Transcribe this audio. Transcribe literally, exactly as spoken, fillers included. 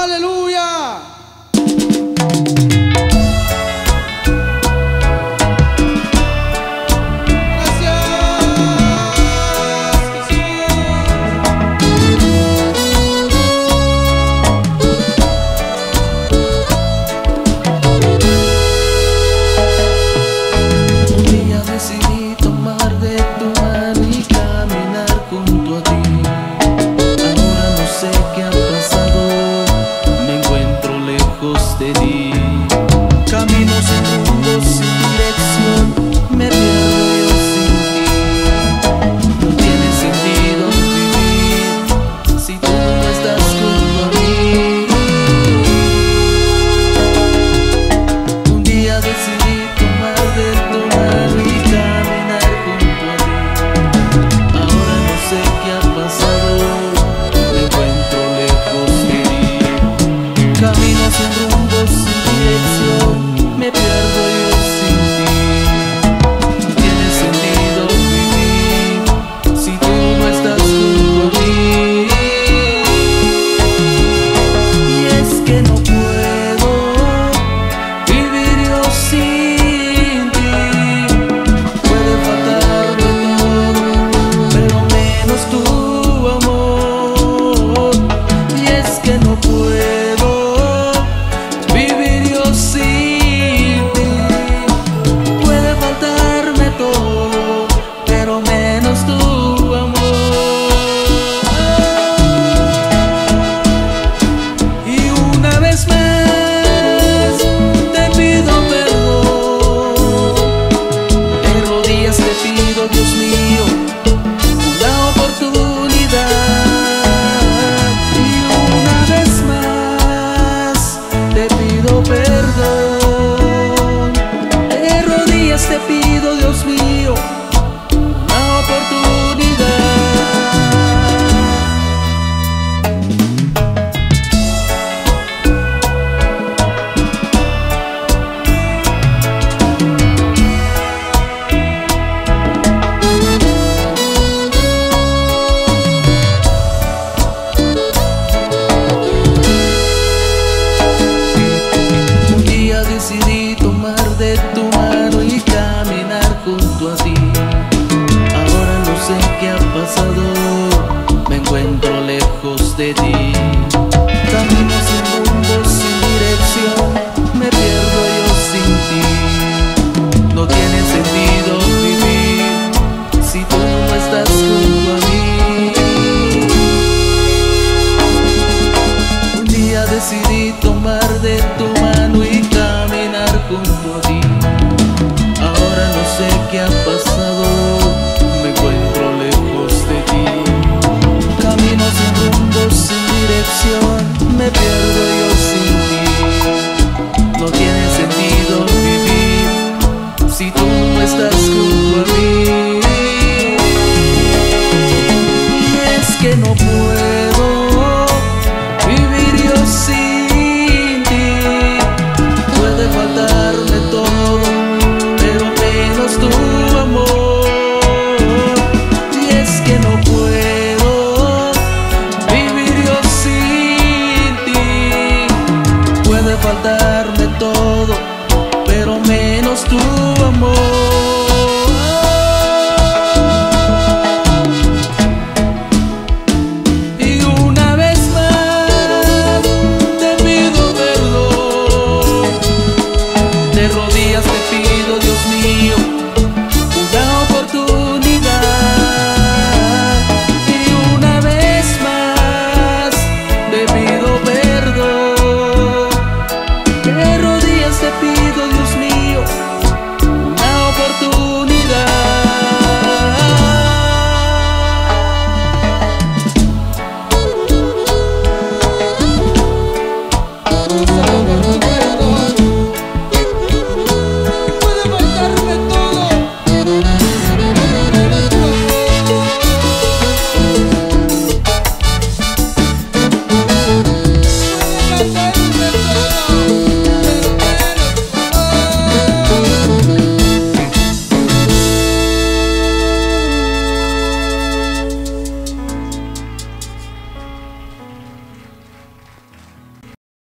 ¡Aleluya! Camino sin rumbo, sin dirección, me pierdo yo sin ti. No tiene sentido vivir si tú no estás junto a mí. Un día decidí tomar de tu mano y caminar junto a ti. Ahora no sé qué ha pasado, me encuentro lejos de ti. Camino sin rumbo, sin dirección, me pierdo yo sin ti. No tiene sentido vivir si tú no estás junto a mí. Y es que no puedo vivir yo sin ti. Puede faltarme todo, pero menos tu amor. Y es que no puedo vivir yo sin ti. Puede faltarme todo, pero menos tu amor. Y una vez más te pido perdón. En rodillas te pido, Dios mío, una oportunidad. Y una vez más te pido perdón. De rodillas te pido, Dios mío, una oportunidad. Un día decidí tomar de tu mano y caminar junto a ti. Ahora no sé qué ha pasado, me encuentro lejos de ti.